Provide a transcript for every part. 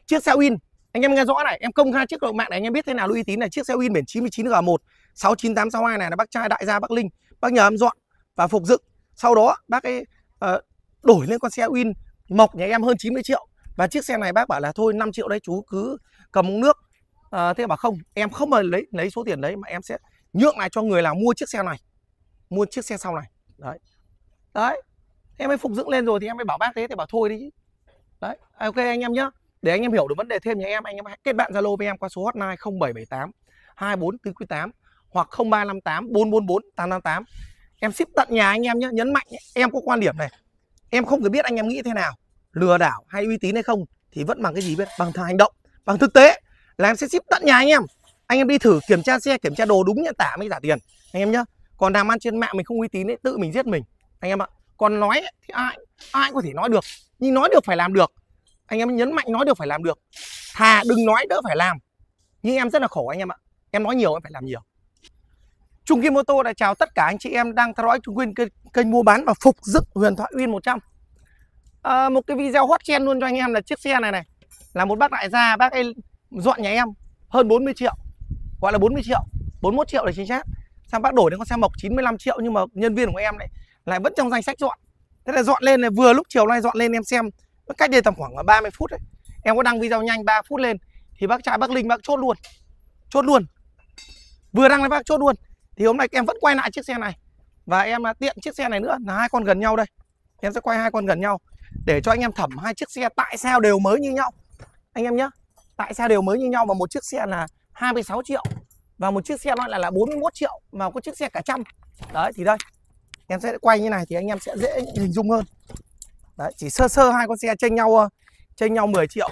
Chiếc xe Win, anh em nghe rõ này, em công khai trước cộng mạng này, anh em biết thế nào là uy tín này. Chiếc xe Win biển 99G1 69862 này là bác trai Đại gia Bắc Linh, bác nhờ em dọn và phục dựng. Sau đó bác ấy đổi lên con xe Win mộc nhà em hơn 90 triệu. Và chiếc xe này bác bảo là thôi 5 triệu đấy chú cứ cầm uống nước. Thế bảo không, em không mà lấy số tiền đấy mà em sẽ nhượng lại cho người nào mua chiếc xe này, mua chiếc xe sau này. Đấy. Đấy. Em mới phục dựng lên rồi thì em mới bảo bác thế thì bảo thôi đi chứ. Đấy. Ok anh em nhá. Để anh em hiểu được vấn đề thêm nhà em, anh em hãy kết bạn Zalo với em qua số hotline 0778 24448 hoặc 0358 444 888. Em ship tận nhà anh em nhé. Nhấn mạnh em có quan điểm này, em không cần biết anh em nghĩ thế nào, lừa đảo hay uy tín hay không thì vẫn bằng cái gì biết, bằng hành động, bằng thực tế là em sẽ ship tận nhà anh em. Anh em đi thử kiểm tra xe, kiểm tra đồ đúng nhận tả mới trả tiền anh em nhá. Còn làm ăn trên mạng mình không uy tín ấy, tự mình giết mình anh em ạ. Còn nói ấy, thì ai có thể nói được, nhưng nói được phải làm được. Anh em nhấn mạnh nói được phải làm được, thà đừng nói đỡ phải làm. Nhưng em rất là khổ anh em ạ, em nói nhiều em phải làm nhiều. Trung Kim Mô Tô đã chào tất cả anh chị em đang theo dõi Trung Kim kênh mua bán và phục dựng huyền thoại Win 100. Một cái video hot trend luôn cho anh em là chiếc xe này là một bác đại gia, bác ấy dọn nhà em hơn 40 triệu, gọi là 40 triệu, 41 triệu để chính xác. Xong bác đổi đến con xe mộc 95 triệu nhưng mà nhân viên của em lại vẫn trong danh sách dọn. Thế là dọn lên này, vừa lúc chiều nay dọn lên em xem, cách đây tầm khoảng 30 phút đấy. Em có đăng video nhanh 3 phút lên thì bác trai Bắc Linh bác chốt luôn. Chốt luôn. Vừa đăng lên bác chốt luôn. Thì hôm nay em vẫn quay lại chiếc xe này. Và em tiện chiếc xe này nữa là hai con gần nhau đây. Em sẽ quay hai con gần nhau để cho anh em thẩm hai chiếc xe tại sao đều mới như nhau. Anh em nhé, tại sao đều mới như nhau mà một chiếc xe là 26 triệu và một chiếc xe nó lại là 41 triệu mà có chiếc xe cả trăm. Đấy thì đây, em sẽ quay như này thì anh em sẽ dễ hình dung hơn. Đấy, chỉ sơ hai con xe chênh nhau 10 triệu.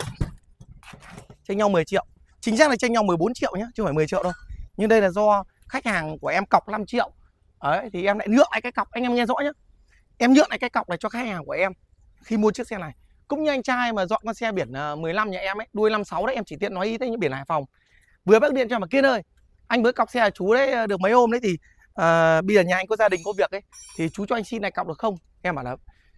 Chênh nhau 10 triệu. Chính xác là chênh nhau 14 triệu nhé, chứ không phải 10 triệu đâu. Nhưng đây là do khách hàng của em cọc 5 triệu. Đấy, thì em lại nhượng lại cái cọc, anh em nghe rõ nhé. Em nhượng lại cái cọc này cho khách hàng của em khi mua chiếc xe này. Cũng như anh trai mà dọn con xe biển 15 nhà em ấy, đuôi 56 đấy, em chỉ tiện nói ý thế như biển Hải Phòng. Vừa bác điện cho mà Kiên ơi, anh mới cọc xe là chú đấy được mấy hôm đấy thì bây giờ nhà anh có gia đình có việc ấy thì chú cho anh xin lại cọc được không? Em bảo là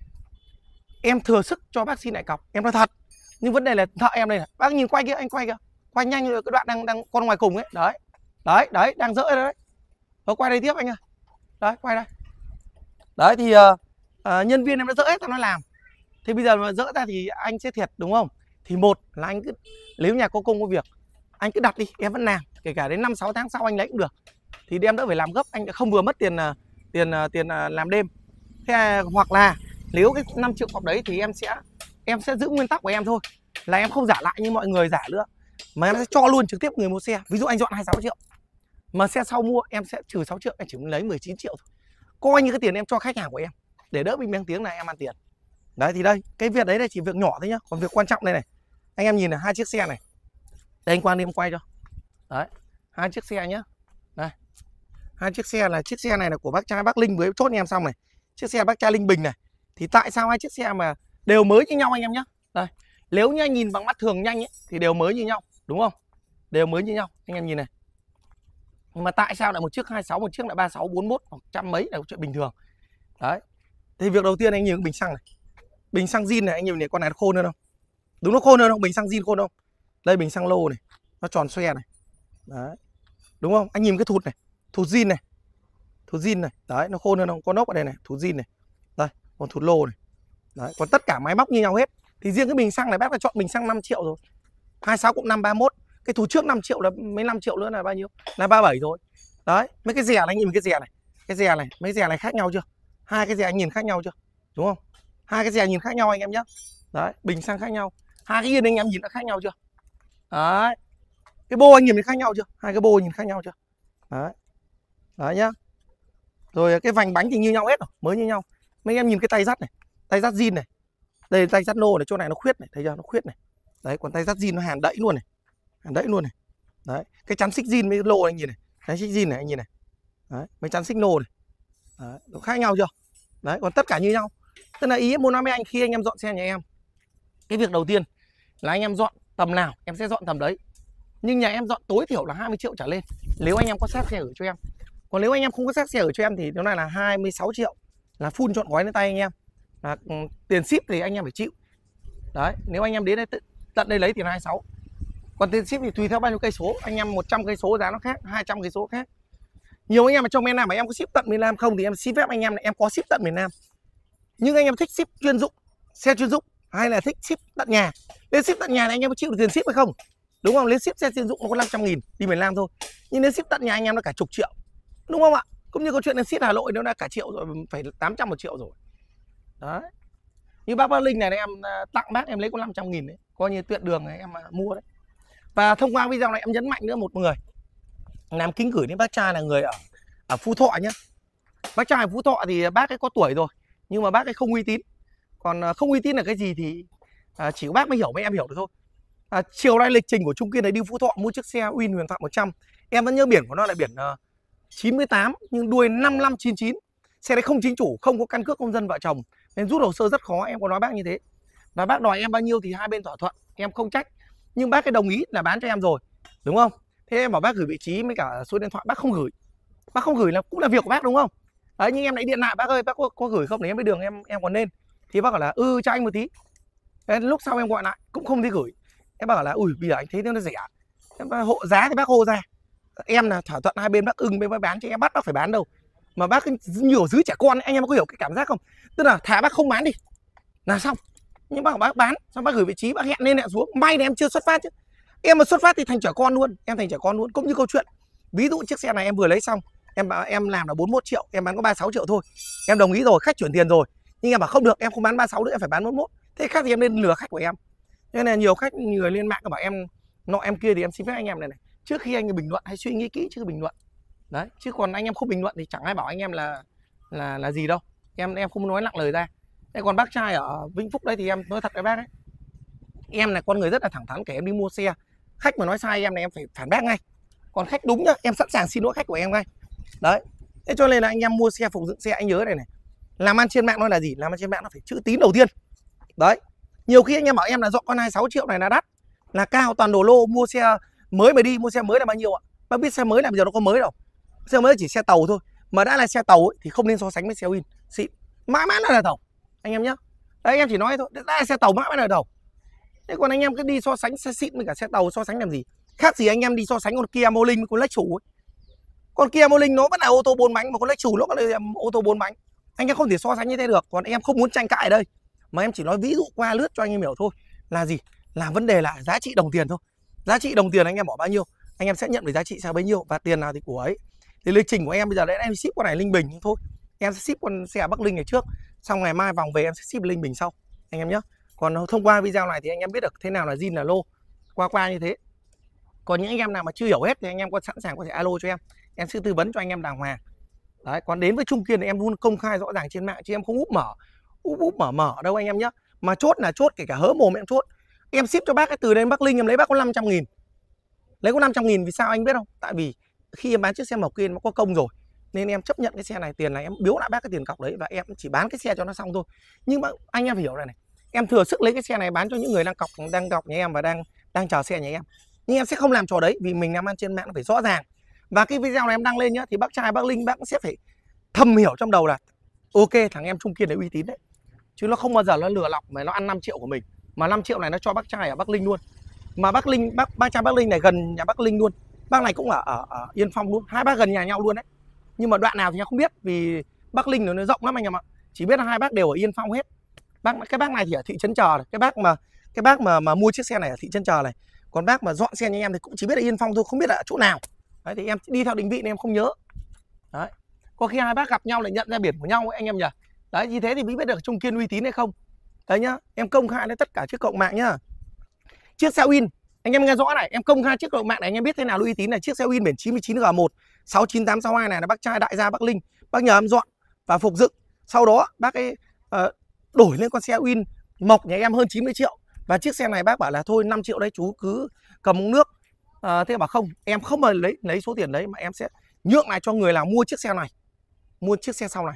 em thừa sức cho bác xin lại cọc. Em nói thật. Nhưng vấn đề là thợ em đây này, bác nhìn quay kia, anh quay kìa. Quay nhanh rồi cái đoạn đang con ngoài cùng ấy. Đấy, đang dỡ đấy. Rồi quay đây tiếp anh ơi. Đấy, quay đây. Đấy thì nhân viên em đã dỡ hết tao nó làm. Thế bây giờ mà dỡ ra thì anh sẽ thiệt đúng không? Thì một là anh cứ, nếu nhà có công có việc, anh cứ đặt đi, em vẫn làm. Kể cả đến 5-6 tháng sau anh lấy cũng được. Thì em đỡ phải làm gấp, anh không vừa mất tiền làm đêm. Thế hoặc là nếu cái 5 triệu cọc đấy thì em sẽ giữ nguyên tắc của em thôi. Là em không giả lại như mọi người giả nữa. Mà em sẽ cho luôn trực tiếp người mua xe. Ví dụ anh dọn 26 triệu. Mà xe sau mua em sẽ trừ 6 triệu, em chỉ lấy 19 triệu thôi. Coi như cái tiền em cho khách hàng của em. Để đỡ bị mang tiếng này em ăn tiền. Đấy thì đây, cái việc đấy là chỉ việc nhỏ thôi nhá. Còn việc quan trọng đây này. Anh em nhìn này, hai chiếc xe này. Đây anh Quang đi em quay cho. Đấy, hai chiếc xe nhá. Đây. Hai chiếc xe là chiếc xe này là của bác trai Bắc Linh với chốt nhà em xong này. Chiếc xe bác trai Linh Bình này. Thì tại sao hai chiếc xe mà đều mới như nhau anh em nhá. Đây. Nếu như anh nhìn bằng mắt thường nhanh ấy, thì đều mới như nhau, đúng không? Đều mới như nhau, anh em nhìn này. Nhưng mà tại sao lại một chiếc 26, một chiếc lại 36, 41 hoặc trăm mấy là chuyện bình thường. Đấy. Thì việc đầu tiên anh nhìn cái bình xăng này. Bình xăng zin này anh nhìn này, con này nó khôn hơn không? Đúng nó khôn hơn không? Bình xăng zin khôn không? Đây bình xăng lô này, nó tròn xoe này. Đấy. Đúng không? Anh nhìn cái thụt này, thụt zin này. Thụt zin này, đấy nó khôn hơn không? Con ốc ở đây này, thụt zin này. Đây, còn thụt lô này. Đấy, còn tất cả máy móc như nhau hết. Thì riêng cái bình xăng này bác phải chọn bình xăng 5 triệu rồi. 26 cộng 5 31. Cái thú trước 5 triệu là mấy 5 triệu nữa là bao nhiêu? Là 37 rồi. Đấy, mấy cái dè này anh nhìn cái dè này. Cái dè này, mấy dè này khác nhau chưa? Hai cái dè anh nhìn khác nhau chưa? Đúng không? Hai cái dè nhìn khác nhau anh em nhé. Đấy, bình xăng khác nhau. Hai cái yên anh em nhìn nó khác nhau chưa? Đấy. Cái bô anh nhìn khác nhau chưa? Hai cái bô nhìn khác nhau chưa? Đấy. Đấy nhá. Rồi cái vành bánh thì như nhau hết rồi, mới như nhau. Mấy em nhìn cái tay dắt này, tay dắt zin này. Đây là tay dắt nô này, chỗ này nó khuyết này, thấy chưa? Nó khuyết này. Đấy, còn tay dắt zin nó hàn đẫy luôn này. Hàn đẫy luôn này. Đấy, cái chắn xích zin với lô anh nhìn này. Cái xích zin này anh nhìn này. Đấy, mấy chắn xích nô này. Đấy, nó khác nhau chưa? Đấy, còn tất cả như nhau. Tức là ý muốn nói với anh khi anh em dọn xe nhà em, cái việc đầu tiên là anh em dọn tầm nào em sẽ dọn tầm đấy. Nhưng nhà em dọn tối thiểu là 20 triệu trở lên. Nếu anh em có xác xe gửi cho em. Còn nếu anh em không có xác xe gửi cho em thì nó này là 26 triệu. Là full trọn gói lên tay anh em. Là tiền ship thì anh em phải chịu. Đấy, nếu anh em đến đây tận đây lấy tiền 26. Còn tiền ship thì tùy theo bao nhiêu cây số, anh em 100 cây số giá nó khác, 200 cây số khác. Nhiều anh em ở trong miền Nam mà em có ship tận miền Nam không thì em xin phép anh em là em có ship tận miền Nam. Nhưng anh em thích ship chuyên dụng, xe chuyên dụng hay là thích ship tận nhà, lên ship tận nhà này anh em có chịu được tiền ship hay không? Đúng không? Lên ship xe chuyên dụng nó có 500.000 đi miền Nam thôi, nhưng lên ship tận nhà anh em nó cả chục triệu, đúng không ạ? Cũng như câu chuyện lên ship Hà Nội nó đã cả triệu rồi, phải 800 1 triệu rồi. Đấy. Như bác Linh này em tặng bác em lấy có 500.000 đấy, coi như tuyệt đường này em mua đấy. Và thông qua video này em nhấn mạnh nữa một người làm kính gửi đến bác trai là người ở Phú Thọ nhé. Bác trai ở Phú Thọ thì bác ấy có tuổi rồi nhưng mà bác ấy không uy tín. Còn không uy tín là cái gì thì chỉ có bác mới hiểu, mấy em hiểu được thôi. Chiều nay lịch trình của Trung Kiên này đi Phú Thọ mua chiếc xe Win Huyền Thoại 100. Em vẫn nhớ biển của nó là biển 98 nhưng đuôi 5599. Xe đấy không chính chủ, không có căn cước công dân vợ chồng nên rút hồ sơ rất khó, em có nói bác như thế. Và bác đòi em bao nhiêu thì hai bên thỏa thuận, em không trách. Nhưng bác ấy đồng ý là bán cho em rồi, đúng không? Thế em bảo bác gửi vị trí với cả số điện thoại, bác không gửi. Bác không gửi là cũng là việc của bác, đúng không? Đấy, nhưng em lại điện lại bác ơi, bác có gửi không để em biết đường em còn nên. Thì bác bảo là cho anh một tí. Thế lúc sau em gọi lại cũng không thấy gửi. Em bảo là ui bây giờ anh thấy nó rẻ. Em hộ giá thì bác hô ra. Em là thỏa thuận hai bên bác bên bác bán chứ em bắt bác phải bán đâu. Mà bác nhiều giữ trẻ con ấy, anh em có hiểu cái cảm giác không? Tức là thả bác không bán đi là xong. Nhưng bác bảo bác bán, xong bác gửi vị trí, bác hẹn lên hẹn xuống. May là em chưa xuất phát chứ. Em mà xuất phát thì thành trẻ con luôn, em thành trẻ con luôn. Cũng như câu chuyện ví dụ chiếc xe này em vừa lấy xong, em làm là 41 triệu, em bán có 36 triệu thôi. Em đồng ý rồi, khách chuyển tiền rồi. Nhưng em bảo không được, em không bán 36 nữa, em phải bán 41. Thế khác thì em nên lừa khách của em. Nên là nhiều khách, người lên mạng bảo em nọ em kia thì em xin phép anh em này trước khi anh bình luận hãy suy nghĩ kỹ trước bình luận. Đấy, chứ còn anh em không bình luận thì chẳng ai bảo anh em là gì đâu. Em không nói nặng lời ra. Thế còn bác trai ở Vĩnh Phúc đây thì em nói thật với bác đấy. Em là con người rất là thẳng thắn, kể em đi mua xe, khách mà nói sai em này em phải phản bác ngay. Còn khách đúng nhá, em sẵn sàng xin lỗi khách của em ngay. Đấy. Thế cho nên là anh em mua xe, phục dựng xe, anh nhớ này này. Làm ăn trên mạng nó là gì? Làm ăn trên mạng nó phải chữ tín đầu tiên. Đấy. Nhiều khi anh em bảo em là dọn con 26 triệu này là đắt, là cao, toàn đồ lô, mua xe mới mà đi, mua xe mới là bao nhiêu ạ? Bác biết xe mới là bây giờ nó có mới đâu. Xe mới chỉ xe tàu thôi. Mà đã là xe tàu ấy, thì không nên so sánh với xe Win xịn. Mãi mãi nó là tàu. Anh em nhá. Đấy, anh em chỉ nói thôi, đã là xe tàu mãi mãi là tàu. Thế còn anh em cứ đi so sánh xe xịn với cả xe tàu, so sánh làm gì? Khác gì anh em đi so sánh con Kia Morning với con Lexus ấy. Con Kia Morning nó vẫn là ô tô 4 bánh, mà con Lexus nó vẫn là ô tô 4 bánh. Anh em không thể so sánh như thế được. Còn em không muốn tranh cãi ở đây, mà em chỉ nói ví dụ qua lướt cho anh em hiểu thôi. Là gì? Là vấn đề là giá trị đồng tiền thôi. Giá trị đồng tiền anh em bỏ bao nhiêu, anh em sẽ nhận về giá trị sao bấy nhiêu, và tiền nào thì của ấy. Thì lịch trình của em bây giờ đấy, em ship con này Linh Bình thôi. Em sẽ ship con xe Bắc Linh này trước, xong ngày mai vòng về em sẽ ship Linh Bình sau, anh em nhé. Còn thông qua video này thì anh em biết được thế nào là zin là lô, qua như thế. Còn những anh em nào mà chưa hiểu hết thì anh em có sẵn sàng có thể alo cho em sẽ tư vấn cho anh em đàng hoàng. Đấy, còn đến với Trung Kiên thì em luôn công khai rõ ràng trên mạng chứ em không úp mở đâu anh em nhé. Mà chốt là chốt, kể cả hớ mồm em chốt. Em ship cho bác cái từ đến Bắc Linh em lấy bác có 500.000. Lấy có 500.000 vì sao anh biết không? Tại vì khi em bán chiếc xe Mộc Kiên nó có công rồi, nên em chấp nhận cái xe này, tiền này em biếu lại bác cái tiền cọc đấy, và em chỉ bán cái xe cho nó xong thôi. Nhưng mà anh em phải hiểu này, em thừa sức lấy cái xe này bán cho những người đang cọc nhà em và đang chờ xe nhà em. Nhưng em sẽ không làm trò đấy, vì mình làm ăn trên mạng nó phải rõ ràng. Và cái video này em đăng lên nhá, thì bác trai Bắc Linh bác sẽ phải thầm hiểu trong đầu là ok, thằng em Trung Kiên đấy uy tín đấy, chứ nó không bao giờ nó lừa lọc mà nó ăn 5 triệu của mình, mà 5 triệu này nó cho bác trai ở Bắc Linh luôn. Mà bác trai Bắc Linh này gần nhà Bắc Linh luôn, bác này cũng ở Yên Phong luôn, hai bác gần nhà nhau luôn đấy. Nhưng mà đoạn nào thì em không biết, vì Bắc Linh nó rộng lắm anh em ạ. Chỉ biết là hai bác đều ở Yên Phong hết. Cái bác này thì ở thị trấn Chờ này, cái bác mà mua chiếc xe này ở thị trấn Chờ này. Còn bác mà dọn xe nhà em thì cũng chỉ biết là Yên Phong thôi, không biết là ở chỗ nào. Đấy, thì em đi theo định vị nên em không nhớ. Đấy. Có khi hai bác gặp nhau lại nhận ra biển của nhau ấy, anh em nhỉ. Đấy, như thế thì mới biết được Trung Kiên uy tín hay không. Đấy nhá, em công khai lên tất cả chiếc cộng mạng nhá. Chiếc xe Win, anh em nghe rõ này, em công khai chiếc cộng mạng này anh em biết thế nào uy tín này. Chiếc xe Win biển 99G1 69862 này là bác trai đại gia Bắc Linh, bác nhờ em dọn và phục dựng. Sau đó bác ấy đổi lên con xe Win Mộc nhà em hơn 90 triệu. Và chiếc xe này bác bảo là thôi 5 triệu đấy chú cứ cầm uống nước. Thế bảo không, em không mà lấy số tiền đấy, mà em sẽ nhượng lại cho người nào mua chiếc xe này, mua chiếc xe sau này.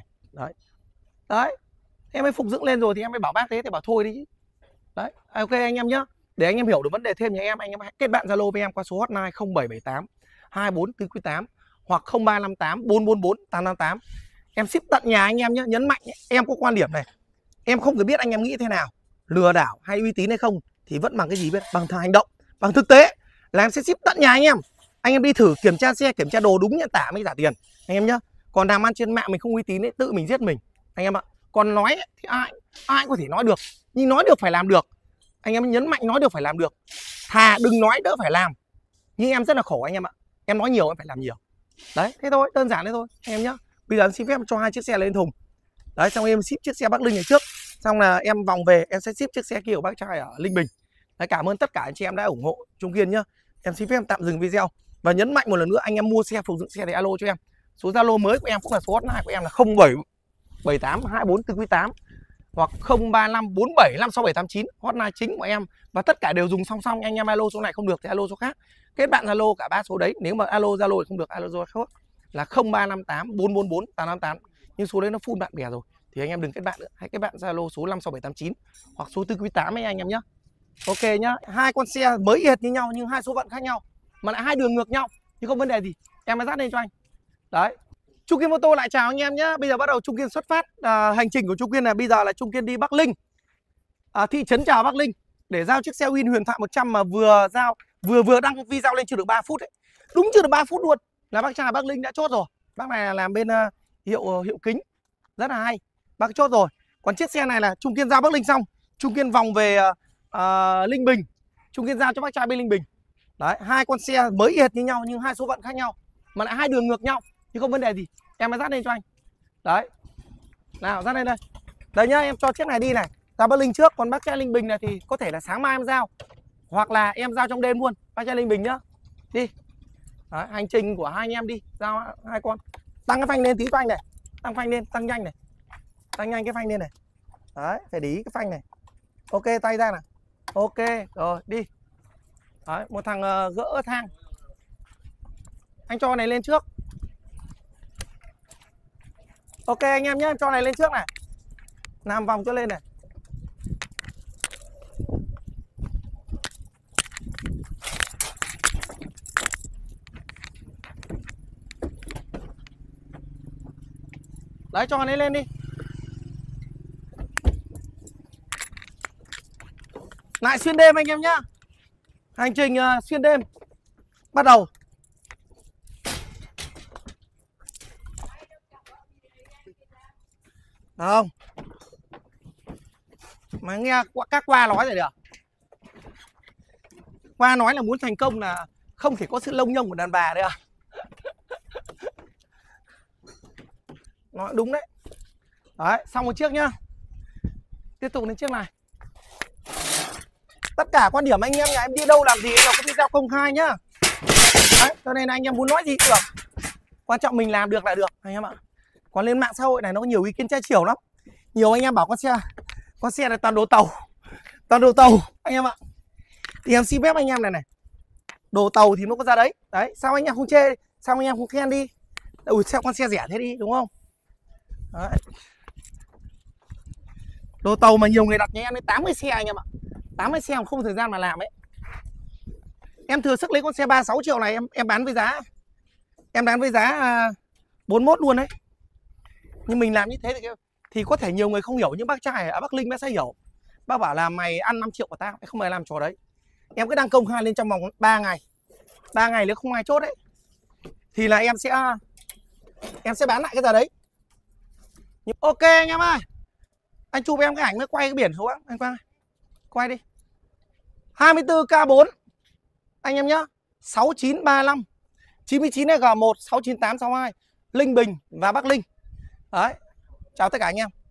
Đấy, em mới phục dựng lên rồi thì em mới bảo bác thế, thì bảo thôi đi chứ. Đấy, ok anh em nhá. Để anh em hiểu được vấn đề thêm nhà em, anh em hãy kết bạn Zalo với em qua số hotline 0778 24498 hoặc 0358 444 858. Em ship tận nhà anh em nhé. Nhấn mạnh em có quan điểm này, em không cần biết anh em nghĩ thế nào, lừa đảo hay uy tín hay không, thì thì vẫn bằng cái gì biết, bằng hành động, bằng thực tế là em sẽ ship tận nhà anh em đi thử kiểm tra xe, kiểm tra đồ đúng nhận tả mới trả tiền anh em nhá. Còn làm ăn trên mạng mình không uy tín ấy, tự mình giết mình anh em ạ. Còn nói ấy, thì ai có thể nói được, nhưng nói được phải làm được anh em, nhấn mạnh nói được phải làm được, thà đừng nói đỡ phải làm. Nhưng em rất là khổ anh em ạ, em nói nhiều em phải làm nhiều đấy, thế thôi, đơn giản thế thôi anh em nhá. Bây giờ em xin phép cho 2 chiếc xe lên thùng đấy, xong em ship chiếc xe Bắc Linh này trước, xong là em vòng về em sẽ ship chiếc xe kia của bác trai ở Linh Bình đấy. Cảm ơn tất cả anh chị em đã ủng hộ Trung Kiên nhá. Em xin phép em tạm dừng video và nhấn mạnh một lần nữa, anh em mua xe phục dựng xe thì alo cho em. Số Zalo mới của em cũng là số hotline của em là 07782448 hoặc 0354756789, hotline chính của em, và tất cả đều dùng song song. Anh em alo số này không được thì alo số khác, kết bạn Zalo cả 3 số đấy. Nếu mà alo Zalo thì không được, alo số khác là 0358444888, nhưng số đấy nó full bạn bè rồi thì anh em đừng kết bạn nữa, hãy kết bạn Zalo số 56789 hoặc số tư quý 8 ấy anh em nhé. Ok nhá, hai con xe mới y hệt như nhau nhưng hai số phận khác nhau mà lại hai đường ngược nhau thì không vấn đề gì, em mới dắt lên cho anh đấy. Trung Kiên Mô Tô lại chào anh em nhé. Bây giờ bắt đầu Trung Kiên xuất phát. Hành trình của Trung Kiên là bây giờ là Trung Kiên đi Bắc Linh, thị trấn Chào Bắc Linh, để giao chiếc xe Win huyền thoại 100 mà vừa giao vừa đăng video lên chưa được 3 phút ấy. Đúng chưa được 3 phút luôn là bác trai Bắc Linh đã chốt rồi. Bác này là làm bên hiệu kính rất là hay, bác chốt rồi. Còn chiếc xe này là Trung Kiên giao Bắc Linh xong, Trung Kiên vòng về Linh Bình, Trung Kiên giao cho bác trai bên Linh Bình đấy. Hai con xe mới y hệt như nhau nhưng hai số phận khác nhau mà lại hai đường ngược nhau thì không vấn đề gì, em mới dắt lên cho anh đấy. Nào dắt lên đây, đây nhá, em cho chiếc này đi này, giao Bắc Linh trước. Còn bác trai Linh Bình này thì có thể là sáng mai em giao, hoặc là em giao trong đêm luôn bác trai Linh Bình nhá. Đi đấy, hành trình của hai anh em đi giao hai con. Tăng cái phanh lên tí cho anh này, tăng phanh lên, tăng nhanh này, tăng nhanh cái phanh lên này đấy, phải để ý cái phanh này. Ok, tay ra nào, ok rồi đi đấy. Một thằng gỡ thang, anh cho này lên trước. Ok anh em nhé, em cho này lên trước này, làm vòng cho lên này. Đấy, cho này lên đi. Lại xuyên đêm anh em nhá. Hành trình xuyên đêm bắt đầu. Được không? Mà nghe các qua nói rồi được. Qua nói là muốn thành công là không thể có sự lông nhông của đàn bà đấy à. Nói đúng đấy. Đấy, xong một chiếc nhá. Tiếp tục đến chiếc này. Tất cả quan điểm anh em nhà em đi đâu làm gì là có video công khai nhá. Đấy, cho nên anh em muốn nói gì cũng được. Quan trọng mình làm được là được anh em ạ. Còn lên mạng xã hội này nó có nhiều ý kiến trái chiều lắm. Nhiều anh em bảo con xe này toàn đồ tàu. Toàn đồ tàu anh em ạ. Thì em xin phép anh em này này, đồ tàu thì nó có ra đấy. Đấy, sao anh em không chê, sao anh em không khen đi. Ui, sao con xe rẻ thế đi đúng không? Đấy. Đồ tàu mà nhiều người đặt nhà em đến 80 xe anh em ạ. 80 xe mà không thời gian mà làm ấy. Em thừa sức lấy con xe 36 triệu này em bán với giá, em bán với giá 41 luôn đấy. Nhưng mình làm như thế thì có thể nhiều người không hiểu, nhưng bác trai ở Bắc Linh bác sẽ hiểu. Bác bảo là mày ăn 5 triệu của tao, không ai làm trò đấy. Em cứ đăng công khai lên trong vòng 3 ngày. 3 ngày nếu không ai chốt đấy thì là em sẽ bán lại cái giờ đấy. Nhưng ok anh em ơi. Anh chụp em cái ảnh mới quay cái biển số á, anh quay đi. 24K4 anh em nhá, 6935 99G1 69862 Linh Bình và Bắc Linh. Đấy. Chào tất cả anh em.